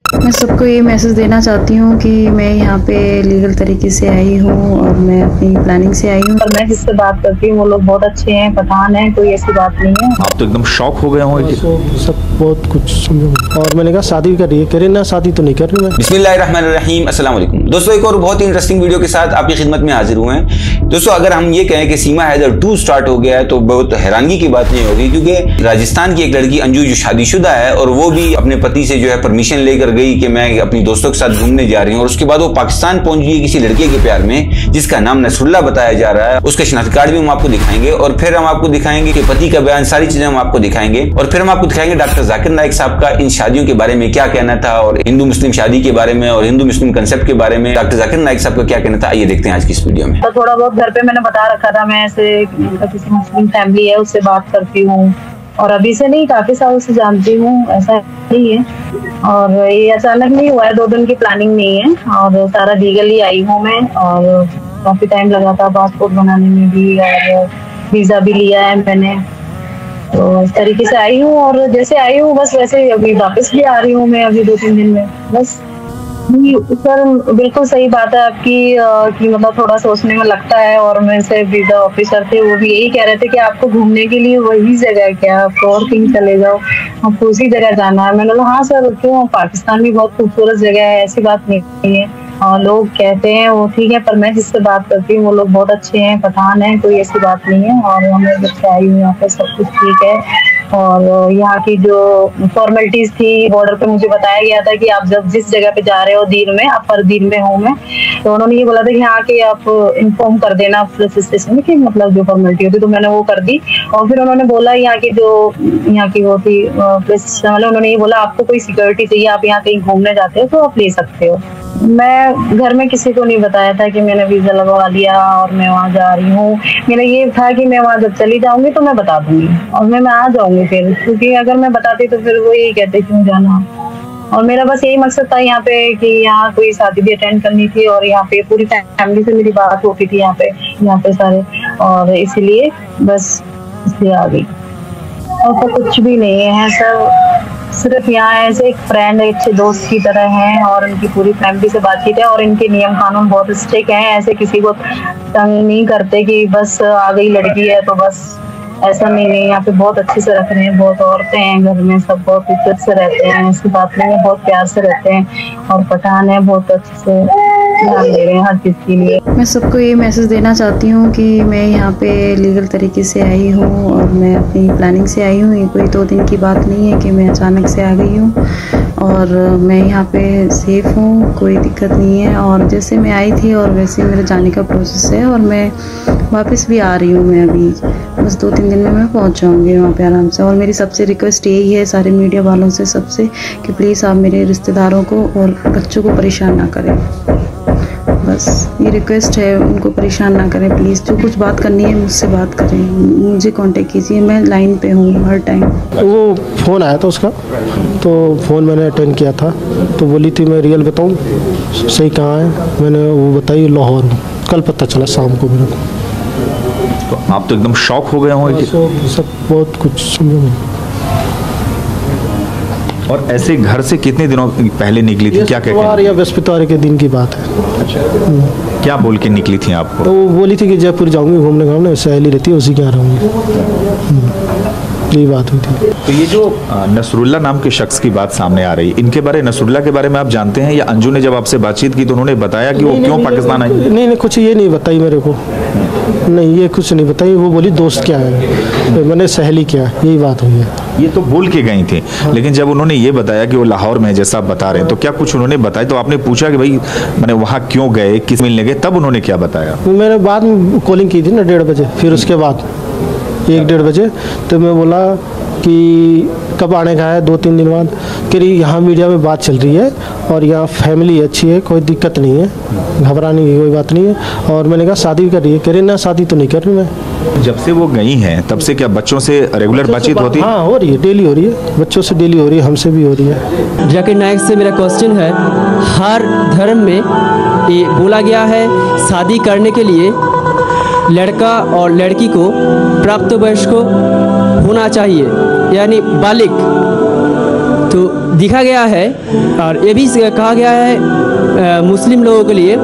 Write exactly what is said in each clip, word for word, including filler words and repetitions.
मैं सबको ये मैसेज देना चाहती हूँ कि मैं यहाँ पे लीगल तरीके से आई हूँ और मैं अपनी प्लानिंग से आई हूँ। और मैं जिससे बात करती हूँ वो लोग बहुत अच्छे हैं, पठान हैं, कोई ऐसी बात नहीं है। आप तो एकदम शॉक हो गए होंगे। सब बहुत कुछ समझो। और मैंने कहा शादी कर रही है, करे ना शादी तो नहीं कर रही मैं। बिस्मिल्लाहिर्रहमानिर्रहीम, अस्सलाम वालेकुम दोस्तों, एक और बहुत ही इंटरेस्टिंग वीडियो के साथ आपकी खिदमत में हाजिर हुए हैं। दोस्तों अगर हम ये कहें कि सीमा हैदर टू स्टार्ट हो गया है तो बहुत हैरानगी की बात नहीं होगी, क्योंकि राजस्थान की एक लड़की अंजू जो शादीशुदा है और वो भी अपने पति से जो है परमिशन लेकर गई कि मैं अपनी दोस्तों के साथ घूमने जा रही हूँ, और उसके बाद वो पाकिस्तान पहुंच गई किसी लड़के के प्यार में जिसका नाम नसरुल्ला बताया जा रहा है। उसका शनाख्ती कार्ड भी हम आपको दिखाएंगे और फिर हम आपको दिखाएंगे कि पति का बयान, सारी चीजें हम आपको दिखाएंगे और फिर हम आपको दिखाएंगे डॉक्टर जाकिर नाइक साहब का इन शादियों के बारे में क्या कहना था और हिंदू मुस्लिम शादी के बारे में और हिंदू मुस्लिम कंसेप्ट के बारे में डॉक्टर जाकिर नाइक साहब का क्या कहना था। आइए देखते हैं आज की इस वीडियो में। तो थोड़ा बहुत घर पे मैंने बता रखा था, मैं ऐसे किसी मुस्लिम फैमिली है उससे बात करती हूँ और अभी से नहीं काफी सालों से जानती हूँ, ऐसा नहीं है। और ये अचानक नहीं हुआ है, दो दिन की प्लानिंग नहीं है और सारा लीगली आई हूँ मैं और काफी टाइम लगा था पासपोर्ट बनाने में भी और वीजा भी लिया है मैंने, तो इस तरीके से आई हूँ और जैसे आई हूँ बस वैसे अभी वापस भी आ रही हूँ मैं अभी दो तीन दिन में बस। सर बिल्कुल सही बात है आपकी कि मतलब थोड़ा सोचने में लगता है। और मैं से वीजा ऑफिसर थे वो भी यही कह रहे थे कि आपको घूमने के लिए वही जगह है क्या, आपको और कहीं चले जाओ, आपको उसी जगह जाना है। मैंने बोला हाँ सर क्यों, पाकिस्तान भी बहुत खूबसूरत जगह है, ऐसी बात नहीं है। और लोग कहते हैं वो ठीक है, पर मैं जिससे बात करती हूँ वो लोग बहुत अच्छे हैं, पठान हैं, कोई ऐसी बात नहीं है। और हमें जब से आई हूँ यहाँ पे सब कुछ ठीक है। और यहाँ की जो फॉर्मेलिटीज थी बॉर्डर पे मुझे बताया गया था कि आप जब जिस जगह पे जा रहे हो दीर में, अपर दीर में हूँ मैं, तो उन्होंने ये बोला था कि यहाँ के आप इन्फॉर्म कर देना पुलिस स्टेशन में कि मतलब जो फॉर्मेलिटी होती, तो मैंने वो कर दी। और फिर उन्होंने बोला यहाँ की जो यहाँ की वो थी पुलिस वाले, उन्होंने ये बोला आपको कोई सिक्योरिटी चाहिए, आप यहाँ कहीं घूमने जाते हो तो आप ले सकते हो। मैं घर में किसी को नहीं बताया था कि मैंने वीजा लगवा लिया और मैं वहाँ जा रही हूँ। मेरा ये था कि मैं वहाँ जब चली जाऊंगी तो मैं बता दूंगी और मैं मैं आ जाऊंगी फिर, क्योंकि अगर मैं बताती तो फिर वो यही कहते क्यों जाना। और मेरा बस यही मकसद था यहाँ पे कि यहाँ कोई शादी भी अटेंड करनी थी और यहाँ पे पूरी फैमिली से मेरी बात होती थी यहाँ पे यहाँ पे सारे, और इसीलिए बस इसलिए आ गई। और तो कुछ भी नहीं है सर, सिर्फ यहाँ ऐसे एक फ्रेंड अच्छे दोस्त की तरह हैं और उनकी पूरी फैमिली से बातचीत है और इनके नियम कानून बहुत स्ट्रिक्ट हैं, ऐसे किसी को तंग नहीं करते कि बस आ गई लड़की है तो बस, ऐसा नहीं है। यहाँ पे बहुत अच्छे से रख रहे हैं, बहुत औरतें हैं घर में, सब बहुत इज्जत से रहते हैं, ऐसी बात नहीं है, बहुत प्यार से रहते हैं। और पठान है बहुत अच्छे से ध्यान दे रहे हैं हर चीज के लिए। मैं सबको ये मैसेज देना चाहती हूँ कि मैं यहाँ पे लीगल तरीके से आई हूँ और मैं अपनी प्लानिंग से आई हूँ। ये कोई दो दिन की बात नहीं है कि मैं अचानक से आ गई हूँ और मैं यहाँ पे सेफ हूँ, कोई दिक्कत नहीं है। और जैसे मैं आई थी और वैसे मेरे जाने का प्रोसेस है और मैं वापस भी आ रही हूँ। मैं अभी बस दो तीन दिन में मैं पहुँच जाऊँगी वहाँ पे आराम से। और मेरी सबसे रिक्वेस्ट यही है सारे मीडिया वालों से सबसे कि प्लीज़ आप मेरे रिश्तेदारों को और बच्चों को परेशान ना करें, बस ये रिक्वेस्ट है, उनको परेशान ना करें प्लीज़। जो कुछ बात करनी है मुझसे बात करें, मुझे कांटेक्ट कीजिए, मैं लाइन पे हूँ हर टाइम। वो फ़ोन आया था उसका, तो फ़ोन मैंने अटेंड किया था, तो बोली थी मैं रियल बताऊँ सही कहाँ है, मैंने वो बताई लाहौर में। कल पता चला शाम को मेरे को। तो आप तो एकदम शॉक हो गए होंगे। सब बहुत कुछ समझो। और ऐसे घर से कितने दिनों पहले निकली थी, क्या कहते या बृहस्पतिवार के दिन की बात है। अच्छा, क्या बोल के निकली थी आपको? तो वो बोली थी कि जयपुर जाऊंगी घूमने घामने, सहेली रहती है उसी के यहाँ रहूँगी, यही बात हुई थी। तो ये जो नसरुल्ला नाम के शख्स की बात सामने आ रही है, इनके बारे नसरुल्ला के बारे में आप जानते हैं या अंजू ने जब आपसे बातचीत की तो उन्होंने बताया कि वो क्यों पाकिस्तान आई? नहीं नहीं कुछ ये नहीं बताई मेरे को, नहीं ये कुछ नहीं बताई। वो बोली दोस्त क्या है, मैंने सहेली क्या, यही बात हुई है। ये तो बोल के गई थी, लेकिन जब उन्होंने ये बताया कि वो लाहौर में जैसा आप बता रहे हैं, तो क्या कुछ उन्होंने बताया? तो आपने पूछा कि भाई मैंने वहाँ क्यों गए, किस मिलने गए, तब उन्होंने क्या बताया? मैंने बाद में कॉलिंग की थी ना डेढ़ बजे, फिर उसके बाद एक डेढ़ बजे तो मैं बोला कि कब आने का है, दो तीन दिन बाद। कि यहाँ मीडिया में बात चल रही है और यहाँ फैमिली अच्छी है, कोई दिक्कत नहीं है, घबराने की कोई बात नहीं है। और मैंने कहा शादी कर रही है, कह रही ना शादी तो नहीं कर रही मैं। जब से वो गई हैं तब से क्या बच्चों से रेगुलर बातचीत होती है? हाँ हो रही है, डेली हो रही है, बच्चों से डेली हो रही है, हमसे भी हो रही है। जाकिर नाइक से मेरा क्वेश्चन है, हर धर्म में ये बोला गया है शादी करने के लिए लड़का और लड़की को प्राप्त वयस्क होना चाहिए, यानी बालिग। तो दिखा गया है और ये भी कहा गया है मुस्लिम लोगों के लिए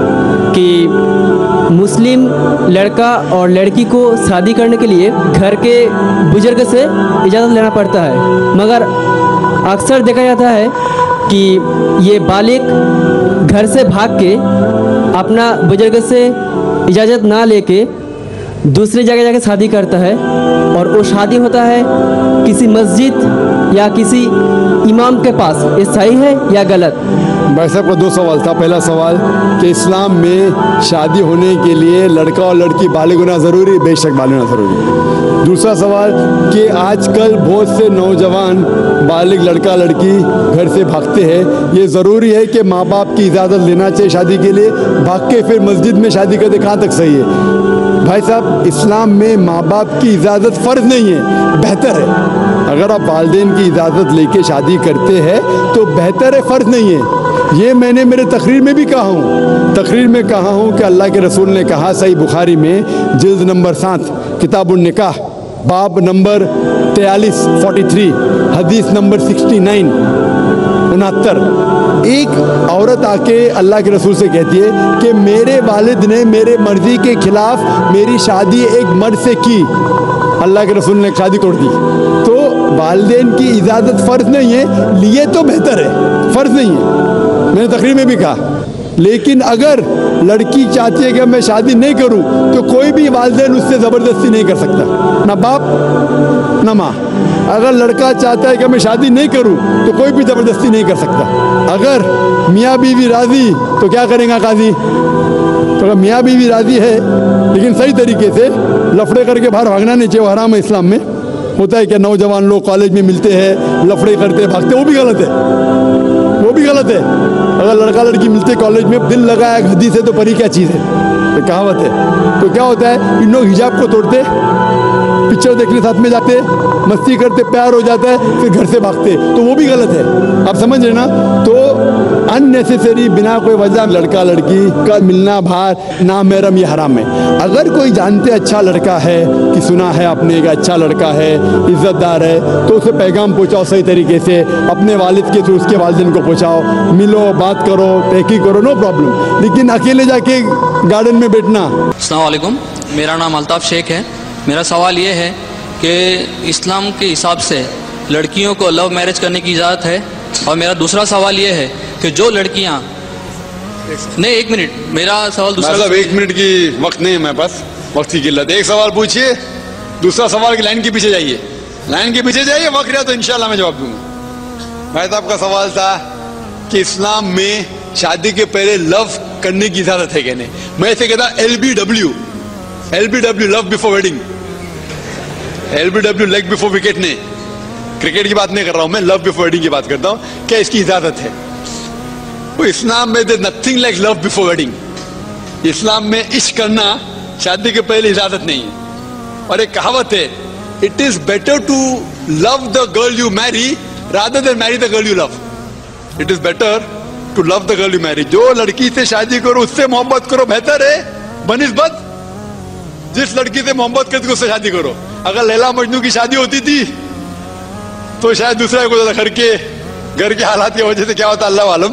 कि मुस्लिम लड़का और लड़की को शादी करने के लिए घर के बुजुर्ग से इजाज़त लेना पड़ता है, मगर अक्सर देखा जाता है कि ये बालिग घर से भाग के अपना बुजुर्ग से इजाज़त ना लेके दूसरी जगह जाके शादी करता है और वो शादी होता है किसी मस्जिद या किसी इमाम के पास। ये सही है या गलत? भाई साहब का दो सवाल था। पहला सवाल कि इस्लाम में शादी होने के लिए लड़का और लड़की बालिग होना ज़रूरी, बेशक बालिग होना ज़रूरी। दूसरा सवाल कि आजकल बहुत से नौजवान बालिग लड़का लड़की घर से भागते हैं, ये ज़रूरी है कि माँ बाप की इजाज़त लेना चाहिए शादी के लिए, भाग के फिर मस्जिद में शादी करते कहाँ तक सही है? भाई साहब, इस्लाम में माँ बाप की इजाज़त फ़र्ज़ नहीं है, बेहतर है। अगर आप वालिदैन की इजाज़त लेके शादी करते हैं तो बेहतर है, फ़र्ज़ नहीं है। ये मैंने मेरे तकरीर में भी कहा हूँ तकरीर में कहा हूँ कि अल्लाह के रसूल ने कहा सही बुखारी में जिल्द नंबर सात किताबुन निकाह बाब नंबर तैंतालीस फोर्टी थ्री हदीस नंबर सिक्सटी नाइन उनहत्तर, एक औरत आके अल्लाह के रसूल से कहती है कि मेरे वालिद ने मेरे मर्जी के खिलाफ मेरी शादी एक मर्द से की, अल्लाह के रसूल ने शादी तोड़ दी। तो वालिदैन की इजाज़त फ़र्ज़ नहीं है, लिए तो बेहतर है, फ़र्ज़ नहीं है, मैंने तकरीर में भी कहा। लेकिन अगर लड़की चाहती है कि मैं शादी नहीं करूं तो कोई भी वालिदैन उससे ज़बरदस्ती नहीं कर सकता, ना बाप ना माँ। अगर लड़का चाहता है कि मैं शादी नहीं करूं तो कोई भी ज़बरदस्ती नहीं कर सकता। अगर मियाँ बीवी राज़ी तो क्या करेगा काजी? तो अगर मियाँ बीवी राज़ी है लेकिन सही तरीके से, लफड़े करके बाहर भागना नहीं चाहिए, वो हराम है इस्लाम में। होता है कि नौजवान लोग कॉलेज में मिलते हैं, लफड़े करते भागते, वो भी गलत है, वो भी गलत है। अगर लड़का लड़की मिलते कॉलेज में, दिल लगाया गद्दी से तो परी क्या चीज़ है, तो कहावत है। तो क्या होता है, इन लोग हिजाब को तोड़ते, पिक्चर देखने साथ में जाते, मस्ती करते, प्यार हो जाता है, फिर घर से भागते, तो वो भी गलत है। आप समझ रहे ना? तो अननेसेसरी बिना कोई वजह लड़का लड़की का मिलना बाहर ना महरम, ये हराम है। अगर कोई जानते अच्छा लड़का है कि सुना है आपने का अच्छा लड़का है, इज्जतदार है, तो उसे पैगाम पहुँचाओ सही तरीके से, अपने वालिद के थ्रू उसके वालिदैन को पहुँचाओ, मिलो, बात करो, तहकीक करो, नो प्रॉब्लम। लेकिन अकेले जाके गार्डन में बैठना। अस्सलाम वालेकुम, मेरा नाम अल्ताफ़ शेख है। मेरा सवाल ये है कि इस्लाम के हिसाब से लड़कियों को लव मैरिज करने की इजाज़त है, और मेरा दूसरा सवाल ये है कि जो लड़कियां नहीं एक मिनट मेरा सवाल दूसरा मतलब एक मिनट की वक्त नहीं है मेरे पास, वक्त की किल्लत है। एक सवाल पूछिए, दूसरा सवाल की लाइन के पीछे जाइए, लाइन के पीछे जाइए, वक्त रहा तो इंशाल्लाह मैं जवाब दूंगा। भाई साहब का सवाल था कि इस्लाम में शादी के पहले लव करने की इजाजत है क्या नहीं। मैं इसे कहता L B W, L B W love before wedding, L B W leg before wicket नहीं, क्रिकेट की बात नहीं कर रहा हूं मैं, लव बिफोर वेडिंग की बात करता हूं। क्या इसकी इजाजत है? वो इस्लाम में there nothing like love before wedding. इस्लाम में इश्क करना शादी के पहले इजाजत नहीं है। और एक कहावत है, it is better to love the girl you marry rather than marry the girl you love. It is better to love the girl you marry. जो लड़की से शादी करो उससे मोहब्बत करो, बेहतर है बनिस्बत जिस लड़की से मोहब्बत करके उससे शादी करो। अगर लैला मजनू की शादी होती थी तो शायद दूसरा को घर के घर के हालात की वजह से क्या होता अल्लाह आलम।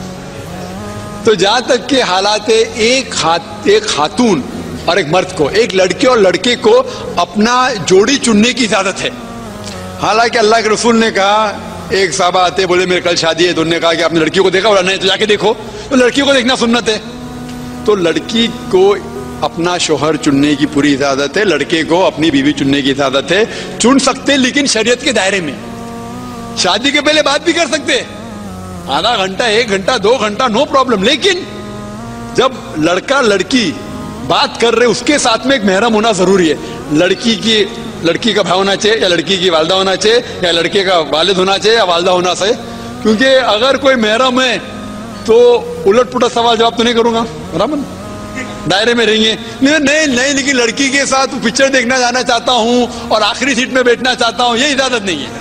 तो जहां तक के हालात है, एक हाथ एक खातून और एक मर्द को, एक लड़के और लड़के को अपना जोड़ी चुनने की इजाजत है। हालांकि अल्लाह के रसूल ने कहा, एक साहबा आते बोले मेरे कल शादी है, तो उन्होंने कहा कि आपने लड़की को देखा? बोला नहीं। तो जाके देखो। तो लड़की को देखना सुन्नत है। तो लड़की को अपना शोहर चुनने की पूरी इजाजत है, लड़के को अपनी बीवी चुनने की इजाजत है। चुन सकते लेकिन शरीयत के दायरे में। शादी के पहले बात भी कर सकते, आधा घंटा, एक घंटा, दो घंटा, नो प्रॉब्लम। लेकिन जब लड़का लड़की बात कर रहे उसके साथ में एक महरम होना जरूरी है। लड़की की लड़की का भाई होना चाहिए, या लड़की की वालदा होना चाहिए, या लड़के का वालिद होना चाहिए, या वालदा होना चाहिए। क्योंकि अगर कोई महरम है तो उलट पुलट सवाल जवाब तो नहीं करूंगा, बराबर दायरे में रहेंगे। नहीं नहीं नहीं लेकिन लड़की के साथ पिक्चर देखना जाना चाहता हूं और आखिरी सीट में बैठना चाहता हूं, ये इजाजत नहीं है।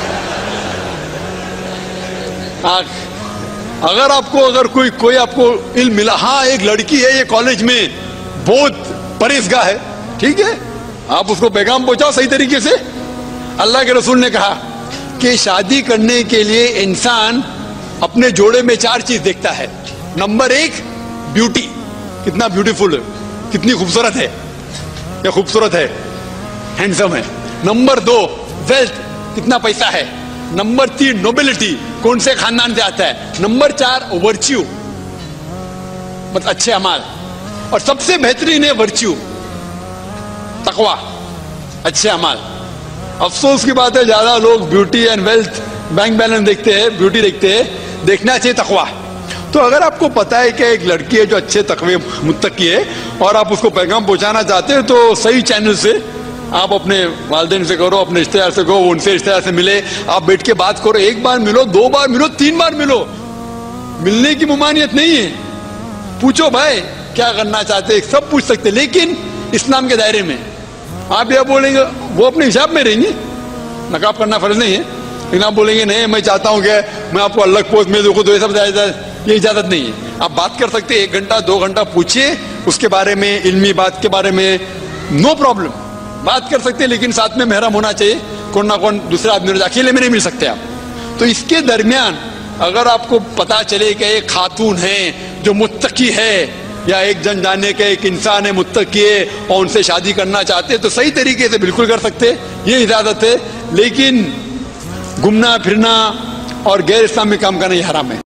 अगर आपको अगर कोई कोई आपको इल्म मिला, हाँ एक लड़की है ये कॉलेज में बहुत परहेजगार है, ठीक है, आप उसको पैगाम पहुंचाओ सही तरीके से। अल्लाह के रसूल ने कहा कि शादी करने के लिए इंसान अपने जोड़े में चार चीज देखता है। नंबर एक, ब्यूटी, कितना ब्यूटीफुल है, कितनी खूबसूरत है, या खूबसूरत है, हैंडसम है। नंबर दो, वेल्थ, कितना पैसा है। नंबर तीन, नोबिलिटी, कौन से खानदान से आता है। नंबर चार, वर्च्यू, मतलब अच्छे अमाल। और सबसे बेहतरीन है वर्च्यू, तकवा, अच्छे अमाल। अफसोस की बात है, ज्यादा लोग beauty and wealth, bank balance देखते हैं, ब्यूटी देखते हैं, देखना चाहिए तकवा। तो अगर आपको पता है कि एक लड़की है जो अच्छे तकवे मुत्तकी है और आप उसको पैगाम पहुंचाना चाहते हैं, तो सही चैनल से आप अपने वालिदैन से करो, अपने रिश्तेदार से करो, उनसे रिश्तेदार से मिले, आप बैठ के बात करो। एक बार मिलो, दो बार मिलो, तीन बार मिलो, मिलने की ममानियत नहीं है। पूछो भाई क्या करना चाहते हैं, सब पूछ सकते, लेकिन इस्लाम के दायरे में। आप यह बोलेंगे, वो अपने हिसाब में रहेंगे, नकाब करना फर्ज नहीं है, लेकिन आप बोलेंगे नहीं मैं चाहता हूं कि मैं आपको अलग पोस्ट में देखूं, तो ये सब ये इजाजत नहीं है। आप बात कर सकते हैं, एक घंटा दो घंटा पूछिए उसके बारे में, इल्मी बात के बारे में, नो प्रॉब्लम, बात कर सकते हैं, लेकिन साथ में महरम होना चाहिए, कौन ना कौन दूसरा आदमी, अकेले में नहीं मिल सकते आप। तो इसके दरमियान अगर आपको पता चले कि एक खातून है जो मुत्तकी है, या एक जन जाने के एक इंसान है मुत्तकी है और उनसे शादी करना चाहते हैं, तो सही तरीके से बिल्कुल कर सकते, ये इजाजत है। लेकिन घूमना फिरना और गैर इस्लामी काम करना ये हराम है।